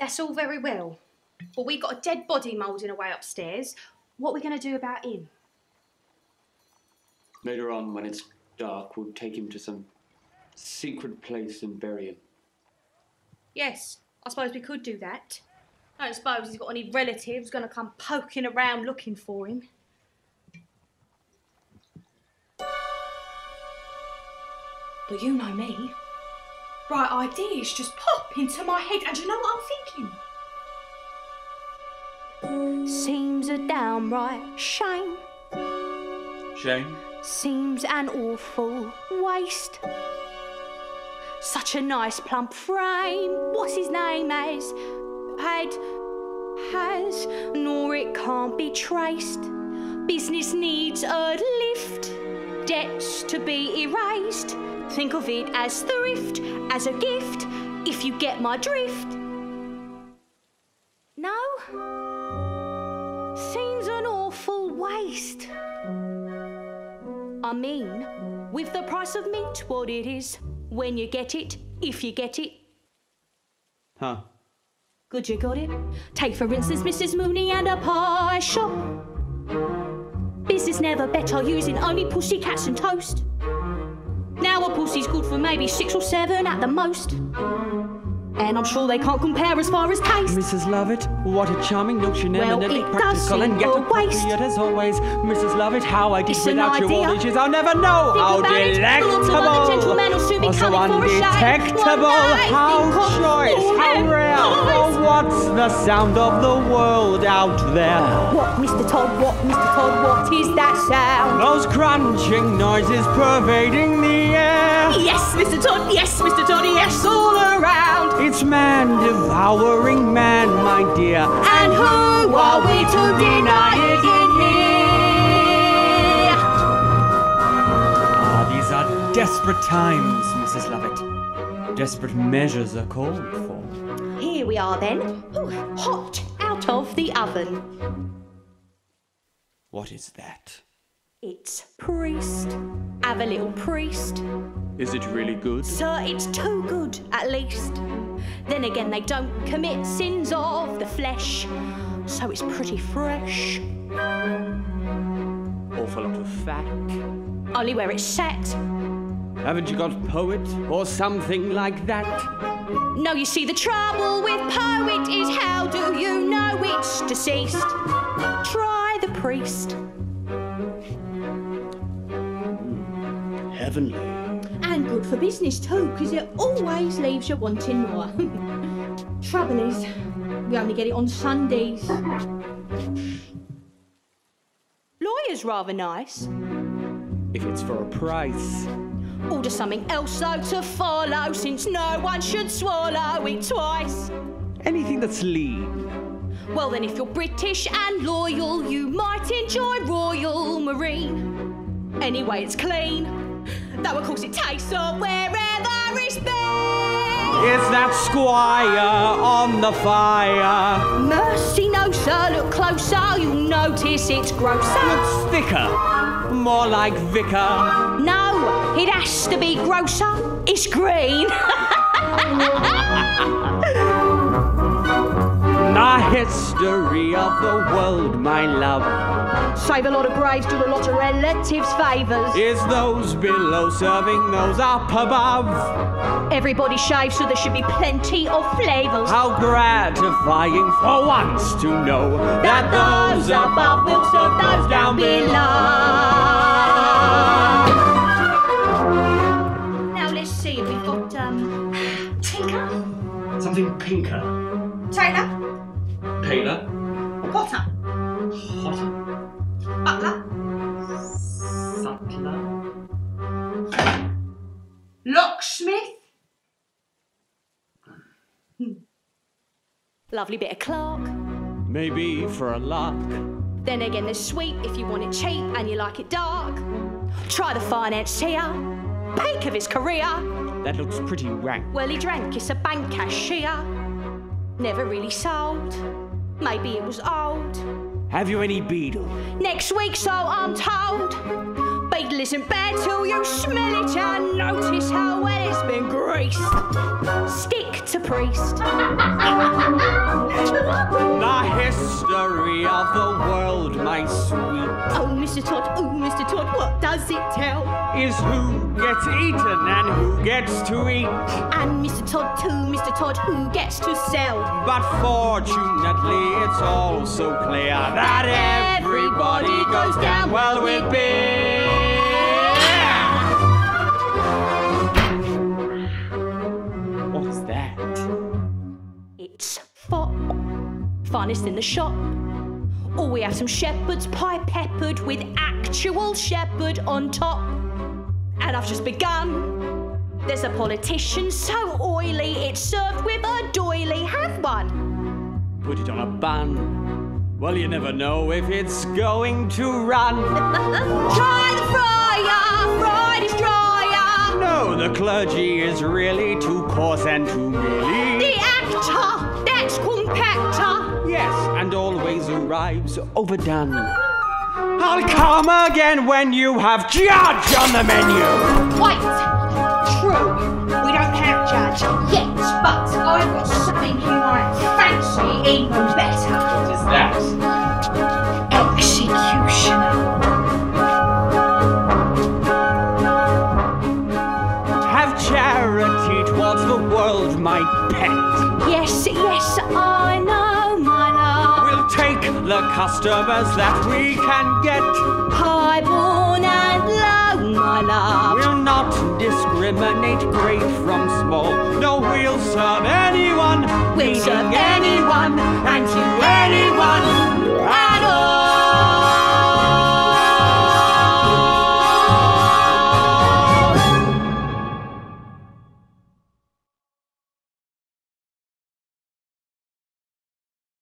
That's all very well. But we've got a dead body moulding away upstairs. What are we going to do about him? Later on, when it's dark, we'll take him to some secret place and bury him. Yes, I suppose we could do that. I don't suppose he's got any relatives going to come poking around looking for him. But you know me. Right ideas just pop into my head, and you know what I'm thinking? Seems a downright shame. Shame? Seems an awful waste. Such a nice plump frame. What's his name has, nor it can't be traced. Business needs a lift, debts to be erased. Think of it as thrift, as a gift, if you get my drift. No? Seems an awful waste. I mean, with the price of meat, what it is, when you get it, if you get it. Huh. Good you got it. Take for instance Mrs. Mooney and a pie shop. Business never better using only pussycats and toast. Now a pussy's good for maybe 6 or 7 at the most. And I'm sure they can't compare as far as taste. Mrs. Lovett, what a charming notion, well, eminently it practical does and yet appropriate as always. Mrs. Lovett, how I did it's without you all these years, I'll never know. Think how delectable, also undetectable, how choice, how rare. Oh, what's the sound of the world out there? What, Mr. Todd, what is that sound? Those crunching noises pervading the air. Yes, Mr. Todd, yes, all around. It's man devouring man, my dear. And who are we to deny it in here? Ah, these are desperate times, Mrs. Lovett. Desperate measures are called for. Here we are then. Ooh, hot out of the oven. What is that? It's priest. Have a little priest. Is it really good? Sir, it's too good, at least. Then again, they don't commit sins of the flesh, so it's pretty fresh. Awful lot of fat. Only where it's sat. Haven't you got poet or something like that? No, you see, the trouble with poet is how do you know it's deceased? Try the priest. Heavenly. And good for business too, because it always leaves you wanting more. Trouble is, we only get it on Sundays. Lawyer's rather nice. If it's for a price. Order something else though to follow, since no one should swallow it twice. Anything that's lean. Well then, if you're British and loyal, you might enjoy Royal Marine. Anyway, it's clean. Though of course it tastes of wherever it's been. Is that squire on the fire? Mercy no, sir, look closer, you'll notice it's grosser. Looks thicker, more like vicar. No, it has to be grosser, it's green. The history of the world, my love. Save a lot of graves, do a lot of relatives favours. Is those below serving those up above? Everybody shaves, so there should be plenty of flavours. How gratifying for once to know that those above will serve those down below. Now let's see if we've got tinker, Something pinker. tailor, Paler. potter, Hotter. butler, Sutler. locksmith. Lovely bit of clerk. Maybe for a lark. Then again, there's sweep if you want it cheap and you like it dark. Try the financier, peak of his career. That looks pretty rank. Well, he drank, it's a bank cashier. Never really sold. Maybe it was old. Have you any beadle? Next week, so I'm told. Beadle isn't bad till you smell it and notice how well it's been greased. Stick to priest. The history of the world, my sweet. Oh, Mr. Todd, what does it tell? Is who gets eaten and who gets to eat. And Mr. Todd, who gets to sell. But fortunately, it's all so clear that everybody goes down well with beer. What's that? It's fop, finest in the shop. Or we have some shepherd's pie peppered with actual shepherd on top. And I've just begun. There's a politician so oily, it's served with a doily. Have one. Put it on a bun. Well, you never know if it's going to run. Try the fryer, fried is drier. No, the clergy is really too coarse and too mealy. The actor, that's compactor. Yes, and always arrives overdone. I'll come again when you have judge on the menu. Wait, true, we don't have judge yet, but I've got something you might fancy even better. What is that? Executioner. Have charity towards the world, my pet. Yes, I know, my love. We'll take the customers that we can get. Highborn and low, my love. We'll not discriminate great from small. No, we'll serve anyone. We'll serve anyone and to anyone.